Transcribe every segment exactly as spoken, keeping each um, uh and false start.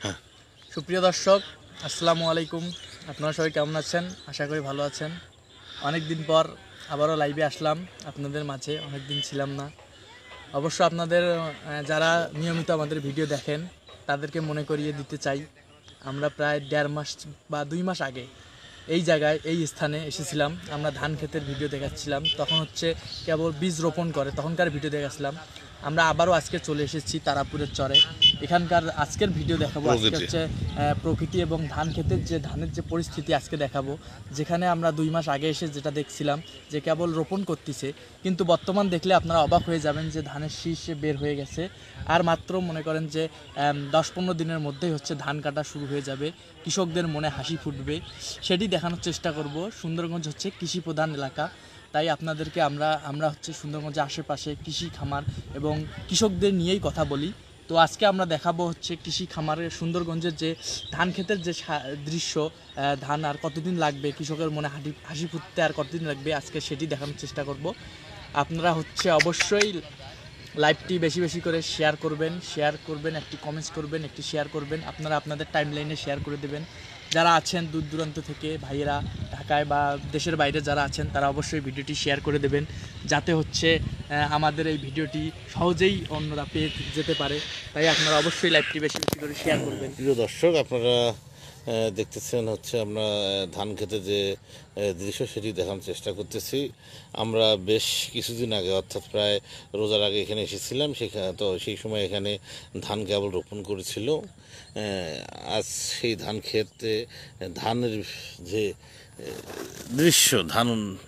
সুপ্রিয় দর্শক, আসসালামু আলাইকুম। আপনারা সবাই কেমন আছেন? আশা করি ভালো আছেন। অনেক দিন পর আবারও লাইভে আসলাম আপনাদের মাঝে, অনেক দিন ছিলাম না। অবশ্য আপনাদের যারা নিয়মিত আমাদের ভিডিও দেখেন তাদেরকে মনে করিয়ে দিতে চাই, আমরা প্রায় দেড় মাস বা দুই মাস আগে এই জায়গায় এই স্থানে এসেছিলাম। আমরা ধান ক্ষেতের ভিডিও দেখাচ্ছিলাম, তখন হচ্ছে কেবল বীজ রোপণ করে তখনকার ভিডিও দেখাচ্ছিলাম। আমরা আবারও আজকে চলে এসেছি তারাপুরের চরে। এখানকার আজকের ভিডিও দেখাবো আজকে হচ্ছে প্রকৃতি এবং ধান ক্ষেতের যে ধানের যে পরিস্থিতি আজকে দেখাবো। যেখানে আমরা দুই মাস আগে এসে যেটা দেখছিলাম যে কেবল রোপণ করতেছে, কিন্তু বর্তমান দেখলে আপনারা অবাক হয়ে যাবেন যে ধানের শীষ বের হয়ে গেছে। আর মাত্র মনে করেন যে দশ পনেরো দিনের মধ্যেই হচ্ছে ধান কাটা শুরু হয়ে যাবে, কৃষকদের মনে হাসি ফুটবে, সেটি দেখানোর চেষ্টা করব। সুন্দরগঞ্জ হচ্ছে কৃষি প্রধান এলাকা, তাই আপনাদেরকে আমরা আমরা হচ্ছে সুন্দরগঞ্জের আশেপাশে কৃষি খামার এবং কৃষকদের নিয়েই কথা বলি। তো আজকে আমরা দেখাবো হচ্ছে কৃষি খামারের সুন্দরগঞ্জের যে ধান ক্ষেতের যে দৃশ্য, ধান আর কতদিন লাগবে, কৃষকের মনে হাসি হাসি ফুটতে আর কতদিন লাগবে, আজকে সেটি দেখানোর চেষ্টা করব। আপনারা হচ্ছে অবশ্যই লাইভটি বেশি বেশি করে শেয়ার করবেন শেয়ার করবেন একটি কমেন্টস করবেন, একটি শেয়ার করবেন। আপনারা আপনাদের টাইম লাইনে শেয়ার করে দেবেন। যারা আছেন দূর দূরান্ত থেকে ভাইয়েরা, ঢাকায় বা দেশের বাইরে যারা আছেন, তারা অবশ্যই ভিডিওটি শেয়ার করে দেবেন, যাতে হচ্ছে আমাদের এই ভিডিওটি সহজেই অন্যরা পেয়ে যেতে পারে। তাই আপনারা অবশ্যই লাইভটি বেশি বেশি করে শেয়ার করবেন। প্রিয় দর্শক, আপনারা দেখতেছেন হচ্ছে আমরা ধান খেতে যে দৃশ্য সেটি দেখানোর চেষ্টা করতেছি। আমরা বেশ কিছুদিন আগে অর্থাৎ প্রায় রোজার আগে এখানে এসেছিলাম, সেখানে তো সেই সময় এখানে ধান কেবল রোপণ করেছিল। আজ সেই ধান খেতে ধানের যে দৃশ্য, ধান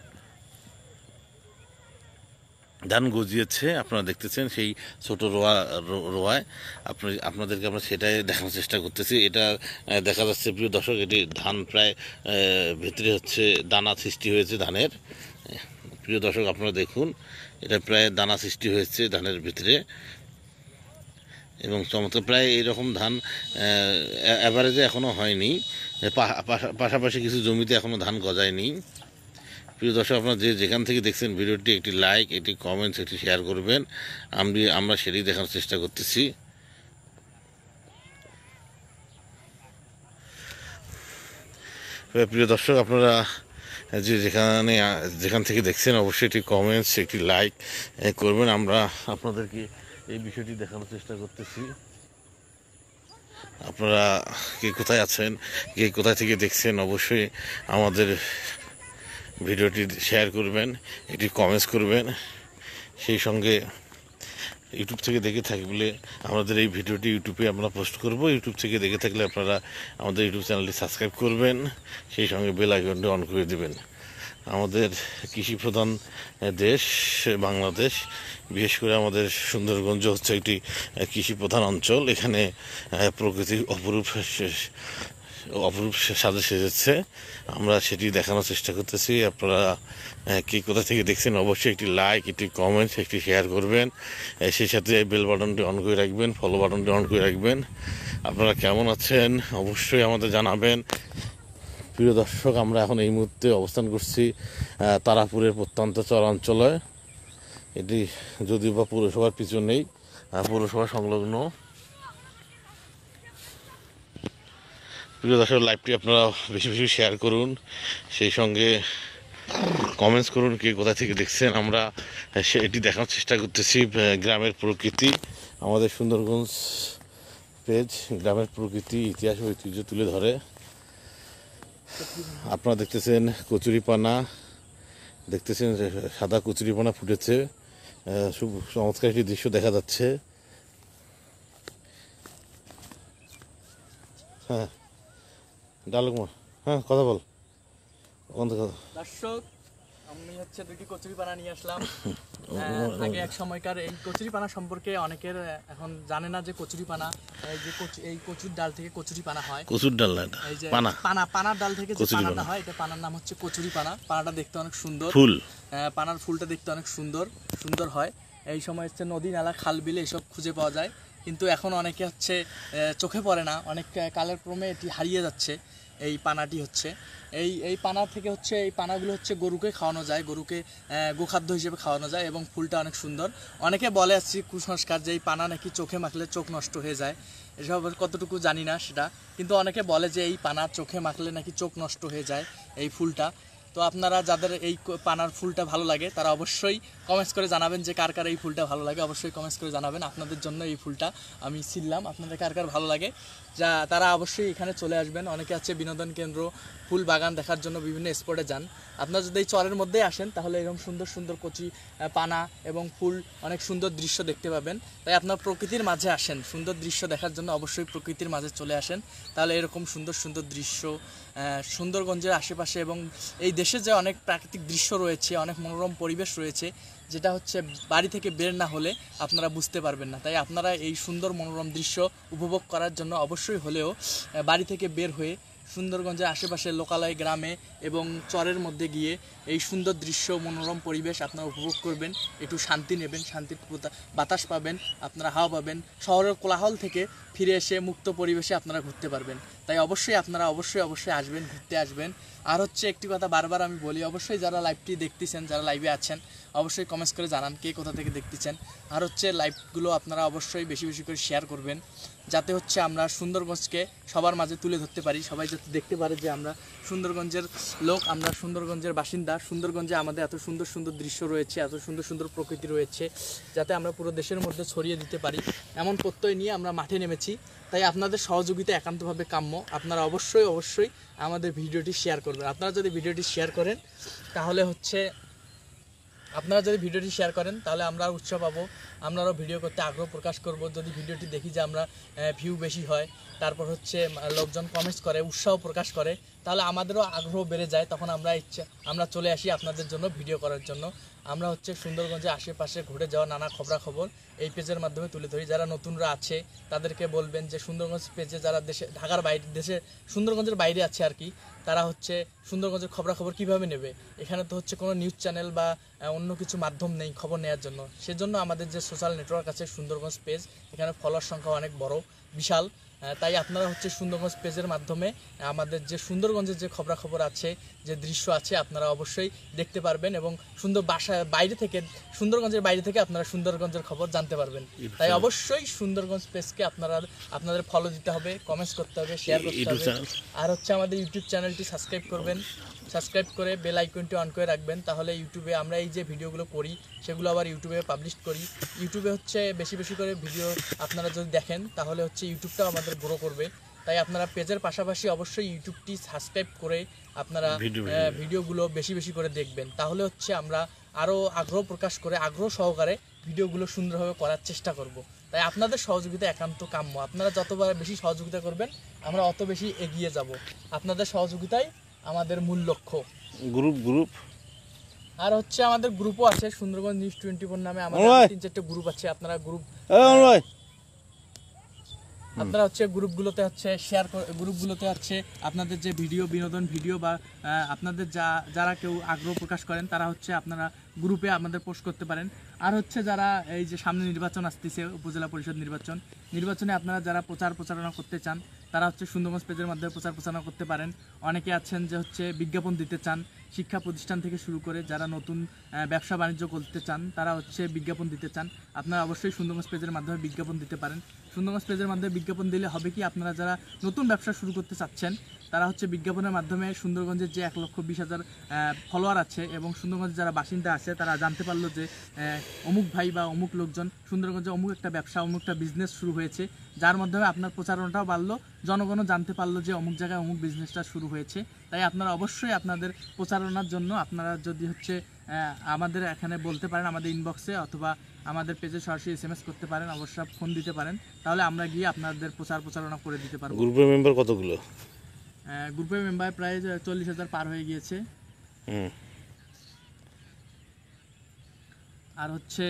ধান গজিয়েছে আপনারা দেখতেছেন সেই ছোট রোয়া রোয়ায়। আপনি আপনাদেরকে আমরা সেটাই দেখানোর চেষ্টা করতেছি। এটা দেখা যাচ্ছে প্রিয় দর্শক, এটি ধান প্রায় ভিতরে হচ্ছে দানা সৃষ্টি হয়েছে ধানের। প্রিয় দর্শক, আপনারা দেখুন, এটা প্রায় দানা সৃষ্টি হয়েছে ধানের ভিতরে এবং চমৎকার প্রায় এইরকম ধান অ্যাভারেজে এখনও হয়নি, পাশাপাশি কিছু জমিতে এখনও ধান গজায়নি। প্রিয় দর্শক, আপনারা যে যেখান থেকে দেখছেন ভিডিওটি একটি লাইক, একটি কমেন্টস, একটি শেয়ার করবেন। আমি আমরা সেটাই দেখানোর চেষ্টা করতেছি। প্রিয় দর্শক, আপনারা যে যেখানে যেখান থেকে দেখছেন অবশ্যই একটি কমেন্টস, একটি লাইক করবেন। আমরা আপনাদেরকে এই বিষয়টি দেখানোর চেষ্টা করতেছি। আপনারা কে কোথায় আছেন, কে কোথায় থেকে দেখছেন, অবশ্যই আমাদের ভিডিওটি শেয়ার করবেন, একটি কমেন্টস করবেন। সেই সঙ্গে ইউটিউব থেকে দেখে থাকলে আমাদের এই ভিডিওটি ইউটিউবে আমরা পোস্ট করব। ইউটিউব থেকে দেখে থাকলে আপনারা আমাদের ইউটিউব চ্যানেলটি সাবস্ক্রাইব করবেন, সেই সঙ্গে বেল আইকনটি অন করে দেবেন। আমাদের কৃষি প্রধান দেশ বাংলাদেশ, বিশেষ করে আমাদের সুন্দরগঞ্জ হচ্ছে একটি কৃষি প্রধান অঞ্চল। এখানে প্রকৃতির অপরূপ অপরূপ সাজে সেজেছে, আমরা সেটি দেখানোর চেষ্টা করতেছি। আপনারা কে কোথা থেকে দেখছেন অবশ্যই একটি লাইক, একটি কমেন্টস, একটি শেয়ার করবেন, সেই সাথে বেল বাটনটি অন করে রাখবেন, ফলো বাটনটি অন করে রাখবেন। আপনারা কেমন আছেন অবশ্যই আমাদের জানাবেন। প্রিয় দর্শক, আমরা এখন এই মুহূর্তে অবস্থান করছি তারাপুরের প্রত্যন্ত চরাঞ্চলে। এটি যদিও বা পৌরসভার পিছনেই, পৌরসভা সংলগ্ন। প্রিয় দর্শক, লাইভটি আপনারা বেশি বেশি শেয়ার করুন, সেই সঙ্গে কমেন্টস করুন কে কোথা থেকে দেখছেন। আমরা এটি দেখানোর চেষ্টা করতেছি গ্রামের প্রকৃতি। আমাদের সুন্দরগঞ্জ পেজ গ্রামের প্রকৃতি, ইতিহাস, ঐতিহ্য তুলে ধরে। আপনারা দেখতেছেন কচুরিপানা, দেখতেছেন সাদা কচুরিপানা ফুটেছে, খুব চমৎকার একটি দৃশ্য দেখা যাচ্ছে। হ্যাঁ ডালুকমা, হ্যাঁ কথা বল। দর্শক, আমি হচ্ছে দুটি কচুরিপানা নিয়ে আসলাম। আগে এক সময়কার এই কচুরিপানা সম্পর্কে অনেকের এখন জানে না যে কচুরিপানা, এই যে এই কচুর ডাল থেকে কচুরিপানা হয়। কচুর ডাল না, এই যে পানা পানা পানার ডাল থেকে যে পানাটা হয়, এটা পানার নাম হচ্ছে কচুরিপানা। পানাটা দেখতে অনেক সুন্দর, ফুল পানার ফুলটা দেখতে অনেক সুন্দর সুন্দর হয়। এই সময় হচ্ছে নদী নালা খাল বিলে এসব খুঁজে পাওয়া যায়, কিন্তু এখন অনেকে হচ্ছে চোখে পড়ে না, অনেক কালের ক্রমে এটি হারিয়ে যাচ্ছে। এই পানাটি হচ্ছে এই এই পানা থেকে হচ্ছে এই পানাগুলো হচ্ছে গরুকে খাওয়ানো যায়, গরুকে গোখাদ্য হিসেবে খাওয়ানো যায় এবং ফুলটা অনেক সুন্দর। অনেকে বলে আসছি কুসংস্কার যে এই পানা নাকি চোখে মাখলে চোখ নষ্ট হয়ে যায়, এসব কতটুকু জানি না সেটা, কিন্তু অনেকে বলে যে এই পানা চোখে মাখলে নাকি চোখ নষ্ট হয়ে যায় এই ফুলটা। তো আপনারা যাদের এই পানার ফুলটা ভালো লাগে তারা অবশ্যই কমেন্টস করে জানাবেন যে কার কার এই ফুলটা ভালো লাগে, অবশ্যই কমেন্টস করে জানাবেন। আপনাদের জন্য এই ফুলটা আমি ছিললাম, আপনাদের কার কার ভালো লাগে যা তারা অবশ্যই এখানে চলে আসবেন। অনেকে আছে বিনোদন কেন্দ্র, ফুল বাগান দেখার জন্য বিভিন্ন স্পটে যান। আপনারা যদি এই চরের মধ্যেই আসেন তাহলে এরকম সুন্দর সুন্দর কচি পানা এবং ফুল অনেক সুন্দর দৃশ্য দেখতে পাবেন। তাই আপনার প্রকৃতির মাঝে আসেন, সুন্দর দৃশ্য দেখার জন্য অবশ্যই প্রকৃতির মাঝে চলে আসেন, তাহলে এরকম সুন্দর সুন্দর দৃশ্য সুন্দরগঞ্জের আশেপাশে এবং এই দেশে যে অনেক প্রাকৃতিক দৃশ্য রয়েছে, অনেক মনোরম পরিবেশ রয়েছে, যেটা হচ্ছে বাড়ি থেকে বের না হলে আপনারা বুঝতে পারবেন না। তাই আপনারা এই সুন্দর মনোরম দৃশ্য উপভোগ করার জন্য অবশ্যই হলেও বাড়ি থেকে বের হয়ে সুন্দরগঞ্জের আশেপাশে লোকালয় গ্রামে এবং চরের মধ্যে গিয়ে এই সুন্দর দৃশ্য মনোরম পরিবেশ আপনারা উপভোগ করবেন, একটু শান্তি নেবেন, শান্তির বাতাস পাবেন, আপনারা হাওয়া পাবেন। শহরের কোলাহল থেকে ফিরে এসে মুক্ত পরিবেশে আপনারা ঘুরতে পারবেন। তাই অবশ্যই আপনারা অবশ্যই অবশ্যই আসবেন, ঘুরতে আসবেন। আর হচ্ছে একটি কথা বারবার আমি বলি, অবশ্যই যারা লাইভটি দেখতেছেন, যারা লাইভে আছেন, অবশ্যই কমেন্টস করে জানান কে কোথা থেকে দেখতেছেন। আর হচ্ছে লাইভগুলো আপনারা অবশ্যই বেশি বেশি করে শেয়ার করবেন, যাতে হচ্ছে আমরা সুন্দরগঞ্জকে সবার মাঝে তুলে ধরতে পারি, সবাই যাতে দেখতে পারে যে আমরা সুন্দরগঞ্জের লোক, আমরা সুন্দরগঞ্জের বাসিন্দা। সুন্দরগঞ্জে আমাদের এত সুন্দর সুন্দর দৃশ্য রয়েছে, এত সুন্দর সুন্দর প্রকৃতি রয়েছে, যাতে আমরা পুরো দেশের মধ্যে ছড়িয়ে দিতে পারি, এমন প্রত্যয় নিয়ে আমরা মাঠে নেমেছি। তাই আপনাদের সহযোগিতা একান্তভাবে কাম্য। আপনারা অবশ্যই অবশ্যই আমাদের ভিডিওটি শেয়ার করবেন। আপনারা যদি ভিডিওটি শেয়ার করেন তাহলে হচ্ছে আপনারা যদি ভিডিওটি শেয়ার করেন তাহলে আমরা উৎসাহ পাবো, আমরাও ভিডিও করতে আগ্রহ প্রকাশ করব। যদি ভিডিওটি দেখি যে আমরা ভিউ বেশি হয়, তারপর হচ্ছে লোকজন কমেন্টস করে, উৎসাহ প্রকাশ করে, তাহলে আমাদেরও আগ্রহ বেড়ে যায়। তখন আমরা ইচ্ছা আমরা চলে আসি আপনাদের জন্য ভিডিও করার জন্য। আমরা হচ্ছে সুন্দরগঞ্জের আশেপাশে ঘুরে যাওয়া নানা খবরাখবর এই পেজের মাধ্যমে তুলে ধরি। যারা নতুনরা আছে তাদেরকে বলবেন যে সুন্দরগঞ্জ পেজে যারা দেশে ঢাকার বাইরে দেশে সুন্দরগঞ্জের বাইরে আছে আর কি, তারা হচ্ছে সুন্দরগঞ্জের খবরাখবর কীভাবে নেবে? এখানে তো হচ্ছে কোনো নিউজ চ্যানেল বা অন্য কিছু মাধ্যম নেই খবর নেওয়ার জন্য। সেজন্য আমাদের যে সোশ্যাল নেটওয়ার্ক আছে সুন্দরগঞ্জ পেজ, এখানে ফলোয়ার সংখ্যা অনেক বড়, বিশাল। তাই আপনারা হচ্ছে সুন্দরগঞ্জ পেজের মাধ্যমে আমাদের যে সুন্দরগঞ্জের যে খবরাখবর আছে, যে দৃশ্য আছে, আপনারা অবশ্যই দেখতে পারবেন এবং সুন্দর বাসা বাইরে থেকে সুন্দরগঞ্জের বাইরে থেকে আপনারা সুন্দরগঞ্জের খবর জানতে পারবেন। তাই অবশ্যই সুন্দরগঞ্জ পেজকে আপনারা আপনাদের ফলো দিতে হবে, কমেন্টস করতে হবে, শেয়ার করতে হবে। আর হচ্ছে আমাদের ইউটিউব চ্যানেলটি সাবস্ক্রাইব করবেন, সাবস্ক্রাইব করে বেল আইকনটি অন করে রাখবেন। তাহলে ইউটিউবে আমরা এই যে ভিডিওগুলো করি সেগুলো আবার ইউটিউবে পাবলিশ করি। ইউটিউবে হচ্ছে বেশি বেশি করে ভিডিও আপনারা যদি দেখেন তাহলে হচ্ছে ইউটিউবটাও আমাদের গ্রো করবে। তাই আপনারা পেজের পাশাপাশি অবশ্যই ইউটিউবটি সাবস্ক্রাইব করে আপনারা ভিডিওগুলো বেশি বেশি করে দেখবেন। তাহলে হচ্ছে আমরা আরও আগ্রহ প্রকাশ করে আগ্রহ সহকারে ভিডিওগুলো সুন্দরভাবে করার চেষ্টা করব। তাই আপনাদের সহযোগিতা একান্ত কাম্য। আপনারা যতবার বেশি সহযোগিতা করবেন আমরা অত বেশি এগিয়ে যাব। আপনাদের সহযোগিতাই আমাদের মূল লক্ষ্য। গ্রুপ গ্রুপ আর হচ্ছে আমাদের গ্রুপও আছে, সুন্দরগঞ্জ নিউজ টোয়েন্টি ফোর নামে আমাদের তিন চারটে গ্রুপ আছে। আপনারা গ্রুপ আপনারা হচ্ছে গ্রুপগুলোতে হচ্ছে শেয়ার গ্রুপগুলোতে হচ্ছে আপনাদের যে ভিডিও বিনোদন ভিডিও বা আপনাদের যা যারা কেউ আগ্রহ প্রকাশ করেন তারা হচ্ছে আপনারা গ্রুপে আমাদের পোস্ট করতে পারেন। আর হচ্ছে যারা এই যে সামনে নির্বাচন আসতেছে, উপজেলা পরিষদ নির্বাচন, নির্বাচনে আপনারা যারা প্রচার প্রচারণা করতে চান তারা হচ্ছে সুন্দরগঞ্জ পেজের মাধ্যমে প্রচার প্রচারণা করতে পারেন। অনেকে আছেন যে হচ্ছে বিজ্ঞাপন দিতে চান, শিক্ষা প্রতিষ্ঠান থেকে শুরু করে যারা নতুন ব্যবসা বাণিজ্য করতে চান তারা হচ্ছে বিজ্ঞাপন দিতে চান, আপনারা অবশ্যই সুন্দরগঞ্জ পেজের মাধ্যমে বিজ্ঞাপন দিতে পারেন। সুন্দরগঞ্জ পেজের মাধ্যমে বিজ্ঞাপন দিলে হবে কি, আপনারা যারা নতুন ব্যবসা শুরু করতে চাচ্ছেন তারা হচ্ছে বিজ্ঞাপনের মাধ্যমে সুন্দরগঞ্জের যে এক লক্ষ বিশ হাজার ফলোয়ার আছে এবং সুন্দরগঞ্জের যারা বাসিন্দা আছে তারা জানতে পারলো যে অমুক ভাই বা অমুক লোকজন সুন্দরগঞ্জে অমুক একটা ব্যবসা অমুক একটা বিজনেস শুরু হয়েছে, যার মাধ্যমে আপনার প্রচারণাটাও বাড়লো, জনগণও জানতে পারলো যে অমুক জায়গায় অমুক বিজনেসটা শুরু হয়েছে। তাই আপনারা অবশ্যই আপনাদের প্রচারণার জন্য আপনারা যদি হচ্ছে আমাদের এখানে বলতে পারেন, আমাদের ইনবক্সে অথবা আমাদের পেজে সরাসরি এস এম এস করতে পারেন, অবশ্যই ফোন দিতে পারেন, তাহলে আমরা গিয়ে আপনাদের প্রচার প্রচারণা করে দিতে পারবো। গ্রুপের মেম্বার কতগুলো? গ্রুপের মেম্বার প্রায় চল্লিশ হাজার পার হয়ে গিয়েছে। আর হচ্ছে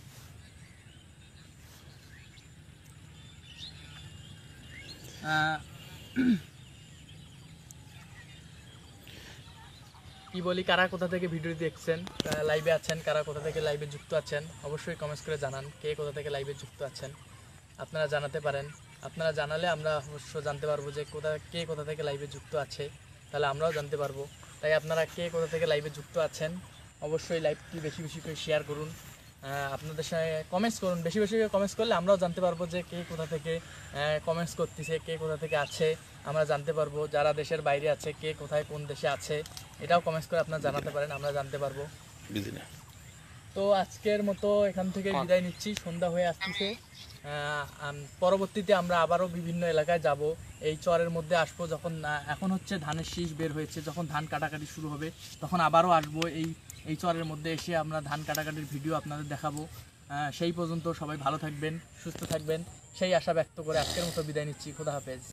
কি বলি, কারা কোথা থেকে ভিডিও দেখছেন, লাইভে আছেন, কারা কোথা থেকে লাইভে যুক্ত আছেন অবশ্যই কমেন্টস করে জানান। কে কোথা থেকে লাইভে যুক্ত আছেন আপনারা জানাতে পারেন। আপনারা জানালে আমরা অবশ্য জানতে পারবো যে কোথা কে কোথা থেকে লাইভে যুক্ত আছে, তাহলে আমরাও জানতে পারবো। তাই আপনারা কে কোথা থেকে লাইভে যুক্ত আছেন অবশ্যই লাইভটি বেশি বেশি করে শেয়ার করুন, আহ, আপনাদের সঙ্গে কমেন্টস করুন, বেশি বেশি করে কমেন্টস করলে আমরাও জানতে পারবো যে কে কোথা থেকে কমেন্টস করতেছে, কে কোথা থেকে আছে আমরা জানতে পারবো। যারা দেশের বাইরে আছে কে কোথায় কোন দেশে আছে এটাও কমেন্টস করে আপনারা জানাতে পারেন, আমরা জানতে পারবো। বিধি না। তো আজকের মতো এখান থেকে বিদায় নিচ্ছি, সন্ধ্যা হয়ে আসতেছে। আহ, আম- পরবর্তীতে আমরা আবারও বিভিন্ন এলাকায় যাব, এই চরের মধ্যে আসবো যখন আহ, এখন হচ্ছে ধানের শীষ বের হয়েছে, যখন ধান কাটাকাটি শুরু হবে তখন আবারও আসবো এই এই চরের মধ্যে এসে আমরা ধান কাটাকাটির ভিডিও আপনাদের দেখাবো। আহ, সেই পর্যন্ত সবাই ভালো থাকবেন, সুস্থ থাকবেন, সেই আশা ব্যক্ত করে আজকের মতো বিদায় নিচ্ছি। খোদা হাফেজ।